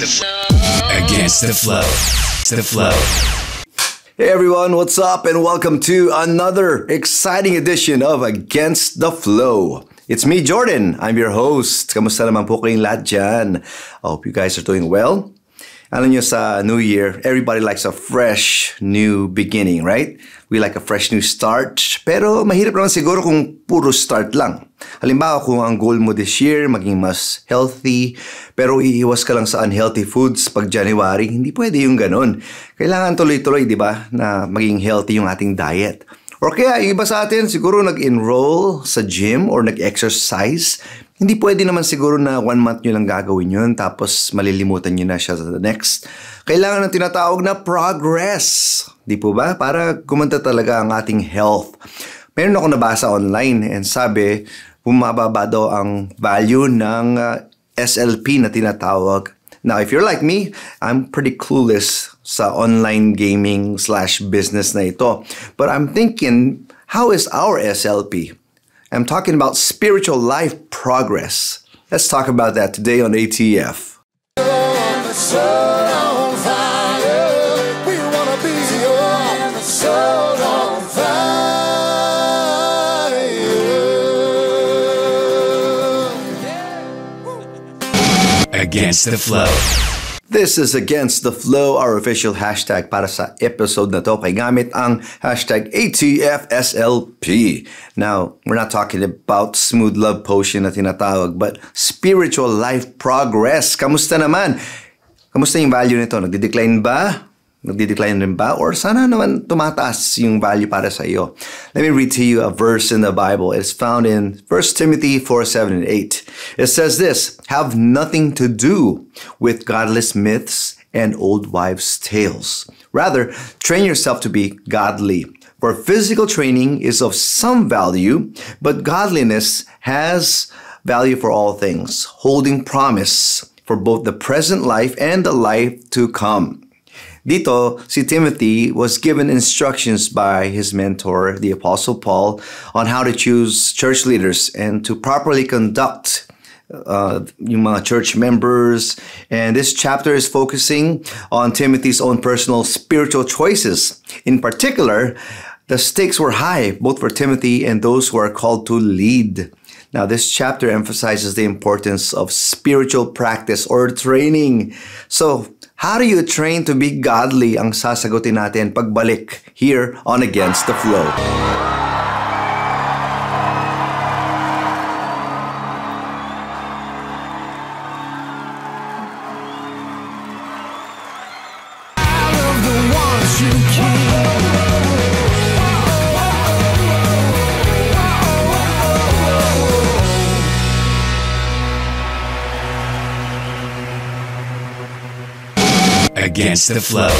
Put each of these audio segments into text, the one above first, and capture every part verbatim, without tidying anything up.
the flow. Against the flow. The flow. Hey everyone, what's up? And welcome to another exciting edition of Against the Flow. It's me, Jordan. I'm your host. Kamusta naman po kayong lahat dyan? I hope you guys are doing well. Alam nyo, sa New Year, everybody likes a fresh new beginning, right? We like a fresh new start. Pero mahirap naman siguro kung puro start lang. Halimbawa, kung ang goal mo this year, maging mas healthy, pero iiwas ka lang sa unhealthy foods pag January, hindi pwede yung ganun. Kailangan tuloy-tuloy, di ba, na maging healthy yung ating diet. Or kaya, yung iba sa atin, siguro nag-enroll sa gym or nag-exercise. Hindi pwede naman siguro na one month nyo lang gagawin yun, tapos malilimutan nyo na siya sa the next. Kailangan ng tinatawag na progress. Di po ba? Para kumanta talaga ang ating health. Meron ako nabasa online and sabi, bumababa daw ang value ng uh, S L P na tinatawag. Now, if you're like me, I'm pretty clueless sa online gaming slash business na ito. But I'm thinking, how is our S L P? I'm talking about spiritual life progress. Let's talk about that today on A T F. Against the flow. This is Against the Flow, our official hashtag para sa episode na to. Kay gamit ang hashtag A T F S L P. Now, we're not talking about smooth love potion na tinatawag, but spiritual life progress. Kamusta naman? Kamusta yung value nito? Nagde-decline ba? Nagde-decline rin ba? Or sana naman tumataas yung value para sa iyo? Let me read to you a verse in the Bible. It's found in First Timothy four, seven, and eight. It says this, have nothing to do with godless myths and old wives' tales. Rather, train yourself to be godly. For physical training is of some value, but godliness has value for all things, holding promise for both the present life and the life to come. Dito, si Timothy was given instructions by his mentor, the Apostle Paul, on how to choose church leaders and to properly conduct uh, yung mga church members. And this chapter is focusing on Timothy's own personal spiritual choices. In particular, the stakes were high, both for Timothy and those who are called to lead. Now, this chapter emphasizes the importance of spiritual practice or training. So, how do you train to be godly ang sasagutin natin pagbalik here on Against the Flow. Against the flow.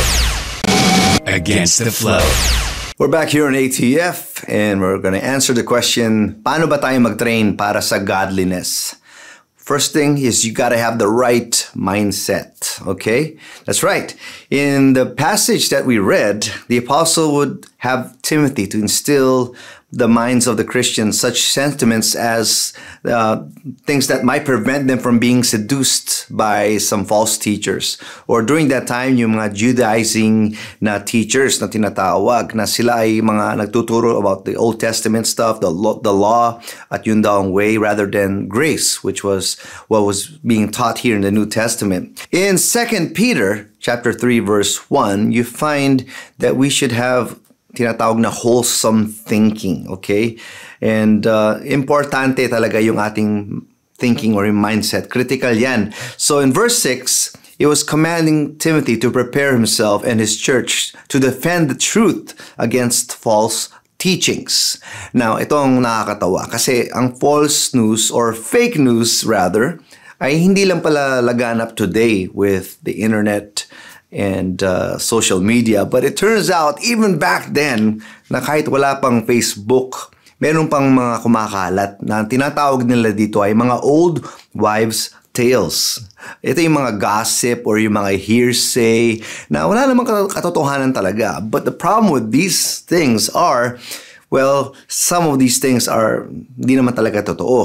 Against the flow. We're back here on A T F and we're going to answer the question, paano ba tayo mag-train para sa godliness? First thing is you got to have the right mindset, okay? That's right. In the passage that we read, the apostle would have Timothy to instill the minds of the Christians such sentiments as uh, things that might prevent them from being seduced by some false teachers. Or during that time, yung mga Judaizing na teachers na tinatawag na sila ay mga nagtuturo about the Old Testament stuff, the law, the law at yun daw ang way rather than grace, which was what was being taught here in the New Testament. In Second Peter chapter three verse one, you find that we should have tinatawag na wholesome thinking, okay? And uh, importante talaga yung ating thinking or yung mindset. Critical yan. So in verse six, it was commanding Timothy to prepare himself and his church to defend the truth against false teachings. Now, itong nakakatawa kasi ang false news or fake news rather ay hindi lang pala laganap today with the internet and uh, social media. But it turns out, even back then, na kahit wala pang Facebook, meron pang mga kumakalat na tinatawag nila dito ay mga old wives' tales. Ito yung mga gossip or yung mga hearsay na wala namang katotohanan talaga. But the problem with these things are, well, some of these things are hindi naman talaga totoo.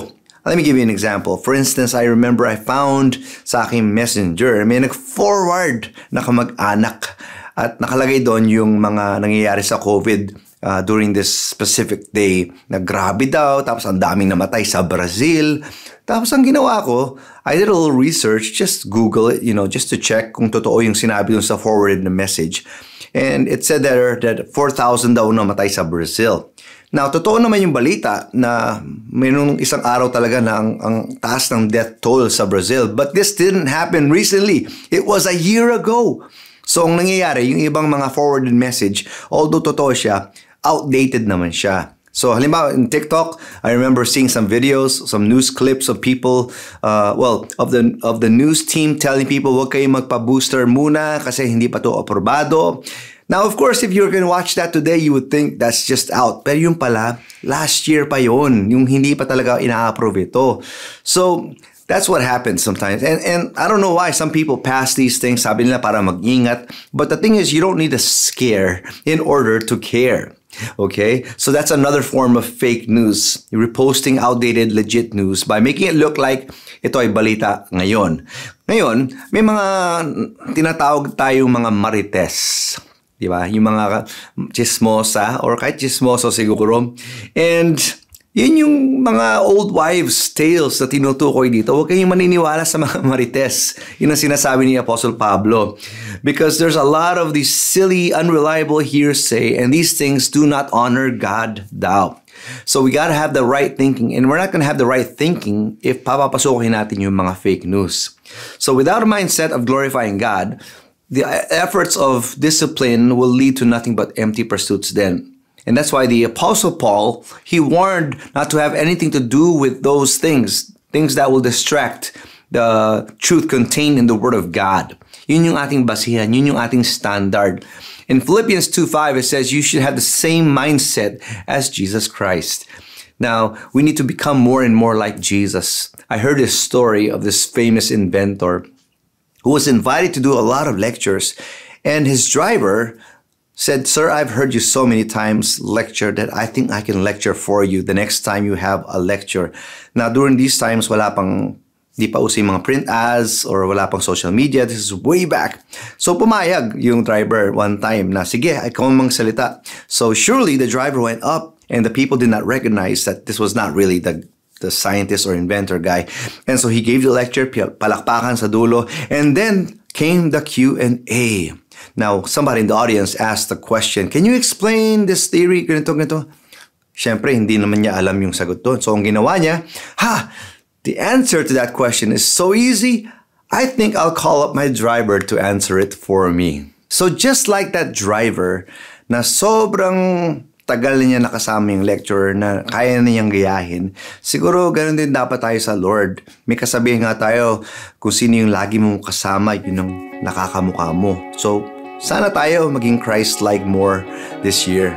Let me give you an example. For instance, I remember I found sa aking messenger, may nag-forward na kamag-anak at nakalagay doon yung mga nangyayari sa COVID uh, during this specific day. Na grabe daw, tapos ang daming namatay sa Brazil. Tapos ang ginawa ko, I did a little research, just Google it, you know, just to check kung totoo yung sinabi doon sa forwarded na message. And it said there that four thousand daw namatay sa Brazil. Now, totoo naman yung balita na mayroong isang araw talaga na ang, ang taas ng death toll sa Brazil. But this didn't happen recently. It was a year ago. So, ang nangyayari, yung ibang mga forwarded message, although totoo siya, outdated naman siya. So, halimbawa, in TikTok, I remember seeing some videos, some news clips of people, uh, well, of the of the news team telling people, huwag kayong magpa-booster muna kasi hindi pa to aprobado. Now, of course, if you're gonna watch that today, you would think that's just out. Pero yung pala, last year pa yon, yung hindi pa talaga ina-approve ito. So, that's what happens sometimes. And and I don't know why some people pass these things, sabi nila para mag-ingat. But the thing is, you don't need a scare in order to care. Okay? So that's another form of fake news. You're reposting outdated, legit news by making it look like ito ay balita ngayon. Ngayon, may mga tinatawag tayong mga marites. Diba? Yung mga chismosa or kahit chismoso siguro. And yun yung mga old wives' tales na tinutukoy dito. Huwag kayong maniniwala sa mga marites. Yun ang sinasabi ni Apostle Pablo. Because there's a lot of these silly, unreliable hearsay and these things do not honor God daw. So we gotta have the right thinking. And we're not gonna have the right thinking if papapasukin natin yung mga fake news. So without a mindset of glorifying God, the efforts of discipline will lead to nothing but empty pursuits then. And that's why the Apostle Paul, he warned not to have anything to do with those things, things that will distract the truth contained in the Word of God. Yun yung ating basihan, yun yung ating standard. In Philippians two five, it says you should have the same mindset as Jesus Christ. Now, we need to become more and more like Jesus. I heard this story of this famous inventor who was invited to do a lot of lectures, and his driver said, "Sir, I've heard you so many times lecture that I think I can lecture for you the next time you have a lecture." Now, during these times, wala pang, di pa uso yung mga print ads or wala pang social media. This is way back. So, pumayag yung driver one time na, sige, ikaw mang salita. So, surely the driver went up and the people did not recognize that this was not really the the scientist or inventor guy. And so, he gave the lecture, palakpakan sa dulo, and then came the Q and A. Now, somebody in the audience asked the question, "Can you explain this theory?" Ganito, ganito. Siyempre, hindi naman niya alam yung sagot doon. So, ang ginawa niya, ha, the answer to that question is so easy, I think I'll call up my driver to answer it for me. So, just like that driver na sobrang tagal na niya nakasama yung lecturer na kaya na niyang gayahin, siguro ganun din dapat tayo sa Lord. May kasabihan nga tayo, kung sino yung lagi mong kasama, yun ang nakakamukha mo. So, sana tayo maging Christ-like more this year.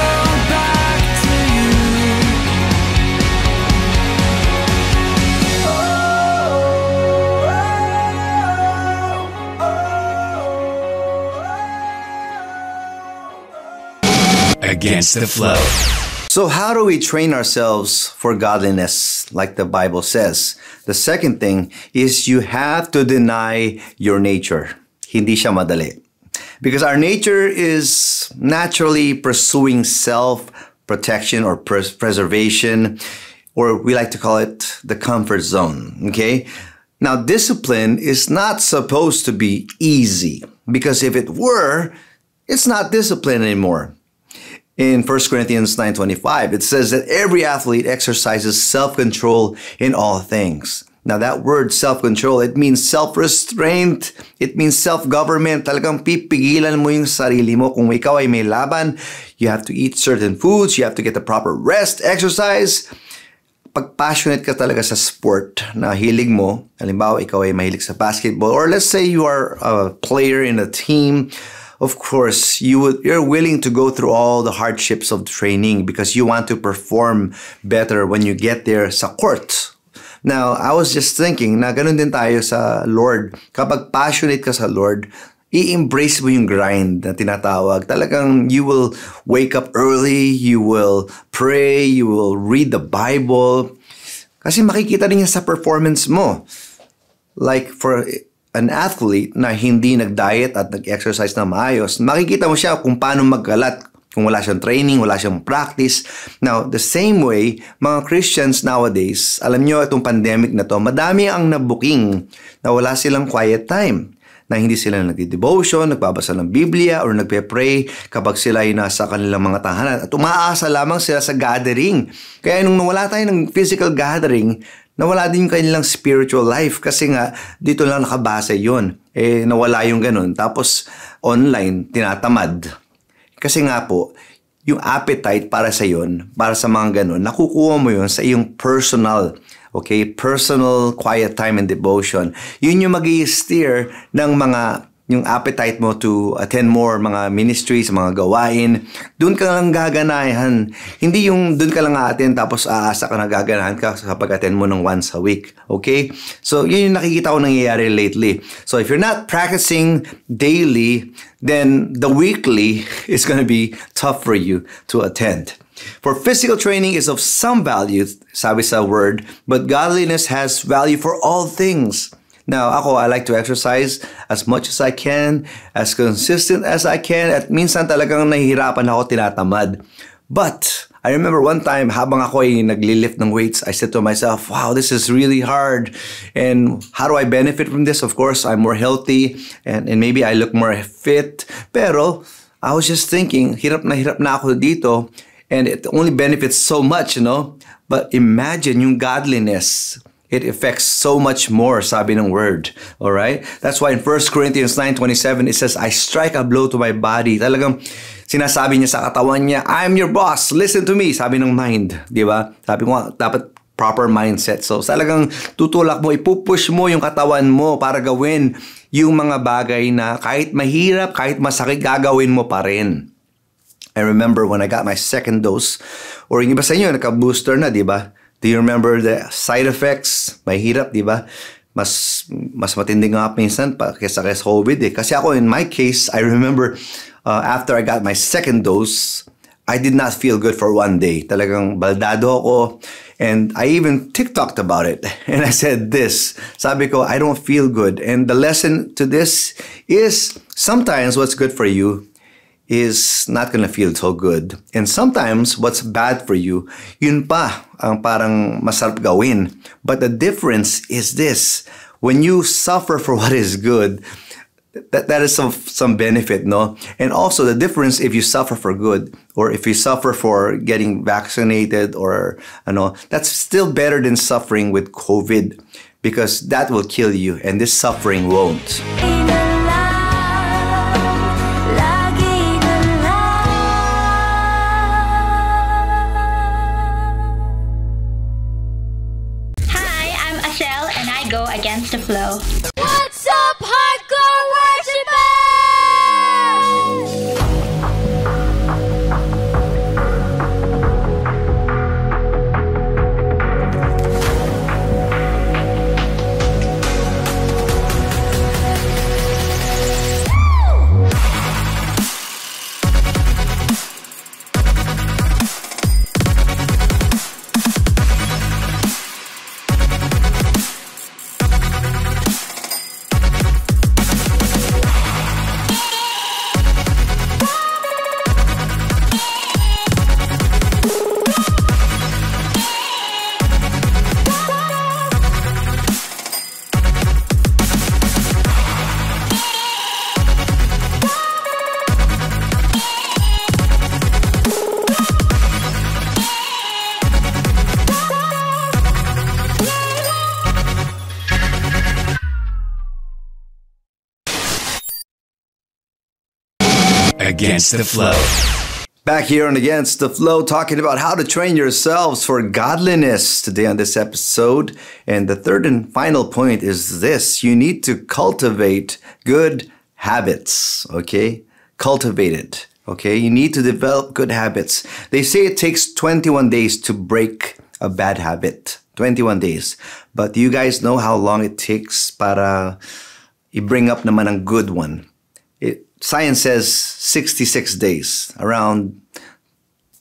Against the flow. So how do we train ourselves for godliness, like the Bible says? The second thing is you have to deny your nature. Hindi siya madali. Because our nature is naturally pursuing self-protection or pres- preservation, or we like to call it the comfort zone, okay? Now, discipline is not supposed to be easy, because if it were, it's not discipline anymore. In First Corinthians nine twenty-five, it says that every athlete exercises self-control in all things. Now, that word self-control, it means self-restraint. It means self-government. Talagang pipigilan mo yung sarili mo. Kung ikaw ay may laban, you have to eat certain foods. You have to get the proper rest, exercise. Pag passionate ka talaga sa sport na hilig mo, halimbawa, ikaw ay mahilig sa basketball, or let's say you are a player in a team, of course, you would, you're willing to go through all the hardships of training because you want to perform better when you get there sa court. Now, I was just thinking na ganun din tayo sa Lord. Kapag passionate ka sa Lord, i-embrace mo yung grind na tinatawag. Talagang you will wake up early, you will pray, you will read the Bible. Kasi makikita rin yan sa performance mo. Like for an athlete na hindi nag-diet at nag-exercise na maayos, makikita mo siya kung paano magkalat. Kung wala siyang training, wala siyang practice. Now, the same way, mga Christians nowadays, alam nyo itong pandemic na to, madami ang nabuking na wala silang quiet time. Na hindi sila nagdi-devotion, nagbabasa ng Biblia, or nagpe-pray kapag sila ay nasa kanilang mga tahanan. At umaasa lamang sila sa gathering. Kaya nung nawala tayo ng physical gathering, nawala din yung kanilang spiritual life. Kasi nga, dito lang nakabase yun. Eh, nawala yung ganun. Tapos, online, tinatamad. Kasi nga po, yung appetite para sa yun, para sa mga ganun, nakukuha mo yun sa iyong personal, okay, personal quiet time and devotion. Yun yung mag-i-steer ng mga, yung appetite mo to attend more mga ministries, mga gawain. Doon ka lang gaganahan. Hindi yung doon ka lang a-attend tapos aasa ka na gaganahan ka sa pag-attend mo ng once a week. Okay? So, yun yung nakikita ko nangyayari lately. So, if you're not practicing daily, then the weekly is going to be tough for you to attend. For physical training is of some value, sabi sa word, but godliness has value for all things. Now, ako, I like to exercise as much as I can, as consistent as I can, at minsan talagang nahihirapan ako, tinatamad. But, I remember one time, habang ako ay naglilift ng weights, I said to myself, wow, this is really hard. And how do I benefit from this? Of course, I'm more healthy, and, and maybe I look more fit. Pero, I was just thinking, hirap na hirap na ako dito, and it only benefits so much, you know? But imagine yung godliness. It affects so much more, sabi ng word. Alright? That's why in First Corinthians nine twenty-seven, it says, I strike a blow to my body. Talagang sinasabi niya sa katawan niya, I'm your boss, listen to me, sabi ng mind. Di ba? Sabi ko, dapat proper mindset. So, talagang tutulak mo, ipupush mo yung katawan mo para gawin yung mga bagay na kahit mahirap, kahit masakit, gagawin mo pa rin. I remember when I got my second dose, or yung iba sa inyo, naka-booster na, di ba? Do you remember the side effects? Mahirap, di ba? Mas, mas matindi nga minsan pa kesa kesa COVID eh. Kasi ako, in my case, I remember uh, after I got my second dose, I did not feel good for one day. Talagang baldado ako. And I even TikToked about it. And I said this. Sabi ko, I don't feel good. And the lesson to this is sometimes what's good for you is not gonna feel so good. And sometimes, what's bad for you, yun pa ang parang masarap gawin. But the difference is this. When you suffer for what is good, that, that is some, some benefit, no? And also, the difference if you suffer for good, or if you suffer for getting vaccinated, or, ano, that's still better than suffering with COVID. Because that will kill you, and this suffering won't. Go against the flow. What's up, hardcore worshippers? Against the Flow. Back here on Against the Flow, talking about how to train yourselves for godliness today on this episode. And the third and final point is this. You need to cultivate good habits, okay? Cultivate it, okay? You need to develop good habits. They say it takes twenty-one days to break a bad habit. twenty-one days. But do you guys know how long it takes para i-bring up naman ang good one? It, science says sixty-six days, around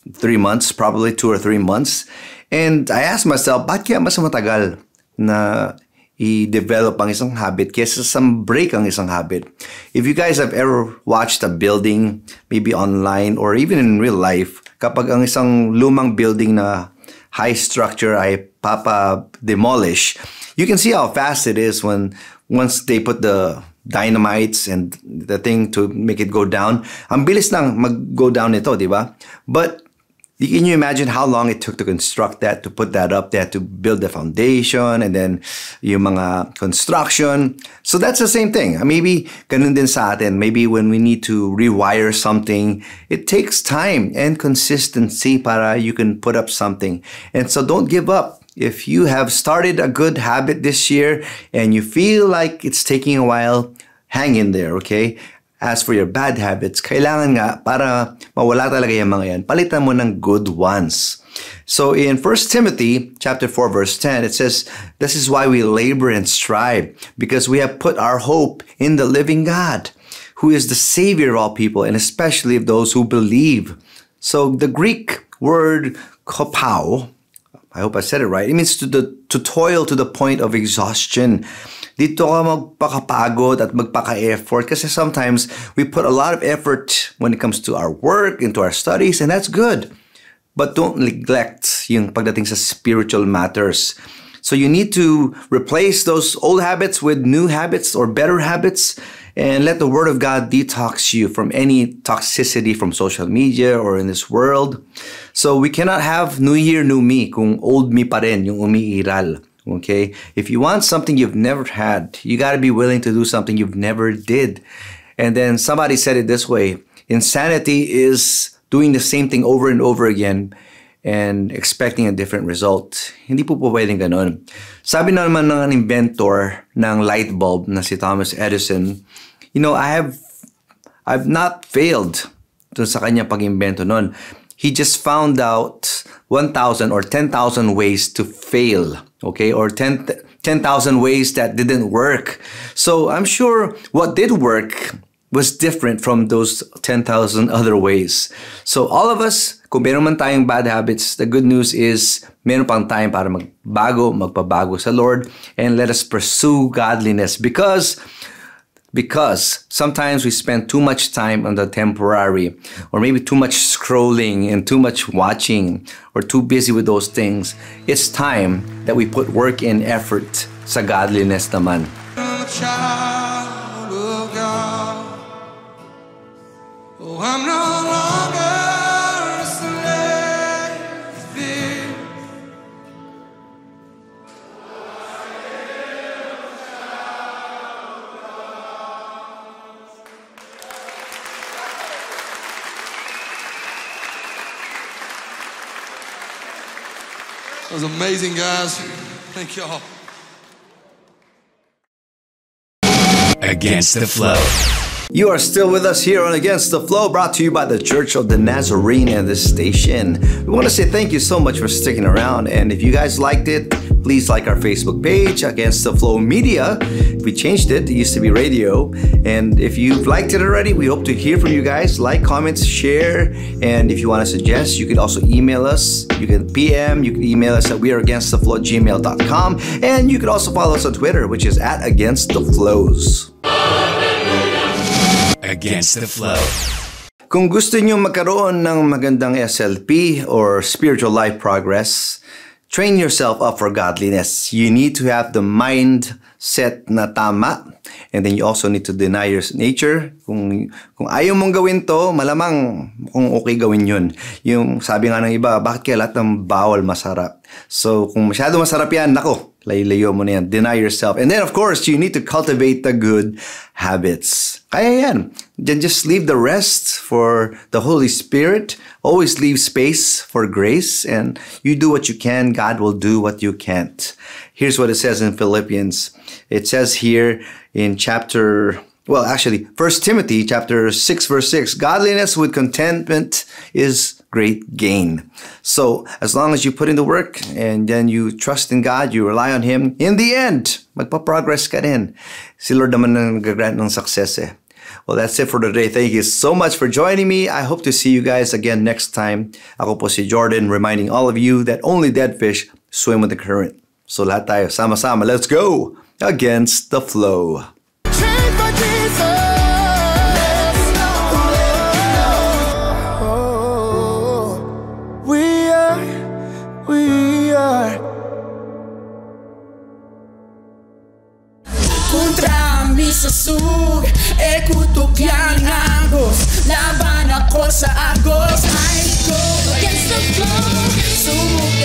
three months, probably two or three months. And I asked myself, bakit kaya mas matagal na i-develop ang isang habit kaysa sa break ang isang habit? If you guys have ever watched a building, maybe online or even in real life, kapag ang isang lumang building na high structure ay papa-demolish, you can see how fast it is when once they put the dynamites and the thing to make it go down. Ang bilis lang mag-go down ito, di ba? But can you imagine how long it took to construct that, to put that up? They had to build the foundation and then yung mga construction. So that's the same thing. Maybe ganun din sa atin. Maybe when we need to rewire something, it takes time and consistency para you can put up something. And so don't give up. If you have started a good habit this year and you feel like it's taking a while, hang in there, okay? As for your bad habits, kailangan nga para mawala talaga yung mga yan, palitan mo ng good ones. So in First Timothy chapter four verse ten, it says, "This is why we labor and strive, because we have put our hope in the living God, who is the Savior of all people, and especially of those who believe." So the Greek word kopao, I hope I said it right, it means to, the, to toil to the point of exhaustion. Dito ka magpakapagod at magpaka-effort kasi sometimes we put a lot of effort when it comes to our work, into our studies, and that's good. But don't neglect yung pagdating sa spiritual matters. So you need to replace those old habits with new habits or better habits and let the Word of God detox you from any toxicity from social media or in this world. So we cannot have New Year, New Me kung old me pa rin, yung umiiral. Okay, if you want something you've never had, you got to be willing to do something you've never did. And then somebody said it this way: insanity is doing the same thing over and over again and expecting a different result. Hindi po po pwedeng ganun. Sabi naman ng inventor ng light bulb na si Thomas Edison, you know, I have, I've not failed dun sa kanyang pag-invento nun. He just found out one thousand or ten thousand ways to fail, okay? Or ten thousand ways that didn't work. So I'm sure what did work was different from those ten thousand other ways. So all of us, kung meron man tayong bad habits, the good news is meron pang time para magbago, magpabago sa Lord, and let us pursue godliness because Because sometimes we spend too much time on the temporary, or maybe too much scrolling and too much watching, or too busy with those things. It's time that we put work and effort sa godliness naman. I'm a child of God. Oh, I'm no longer a slave to fear. That was amazing, guys. Thank y'all. Against the Flow. You are still with us here on Against the Flow, brought to you by the Church of the Nazarene and this station. We want to say thank you so much for sticking around. And if you guys liked it, please like our Facebook page, Against the Flow Media. We changed it. It used to be radio. And if you've liked it already, we hope to hear from you guys. Like, comments, share. And if you want to suggest, you can also email us. You can P M. You can email us at weareagainsttheflow at gmail dot com. And you can also follow us on Twitter, which is at Against the Flows. Against the Flow. Kung gusto nyo magkaroon ng magandang S L P or spiritual life progress, train yourself up for godliness. You need to have the mindset na tama, and then you also need to deny your nature. Kung, kung ayaw mong gawin to, malamang kung okay gawin yun. Yung sabi nga ng iba, bakit kaya lahat ng bawal masarap? So kung masyado masarap yan, nako, layo mo na yan. Deny yourself. And then of course, you need to cultivate the good habits. Kaya yan. Then just leave the rest for the Holy Spirit. Always leave space for grace. And you do what you can, God will do what you can't. Here's what it says in Philippians. It says here in chapter, well, actually, First Timothy chapter six, verse six, godliness with contentment is great gain. So as long as you put in the work and then you trust in God, you rely on Him, in the end, magpa-progress ka rin. Si Lord naman ang nag-grant ng success eh. Well, that's it for today. Thank you so much for joining me. I hope to see you guys again next time. Ako po si Jordan, reminding all of you that only dead fish swim with the current. So lahat tayo, sama-sama, let's go against the flow. Change for Jesus. We are, we are. Kontra mi susug, e kutok yang agos. Laban ako sa agos. I go against the flow. Sumubok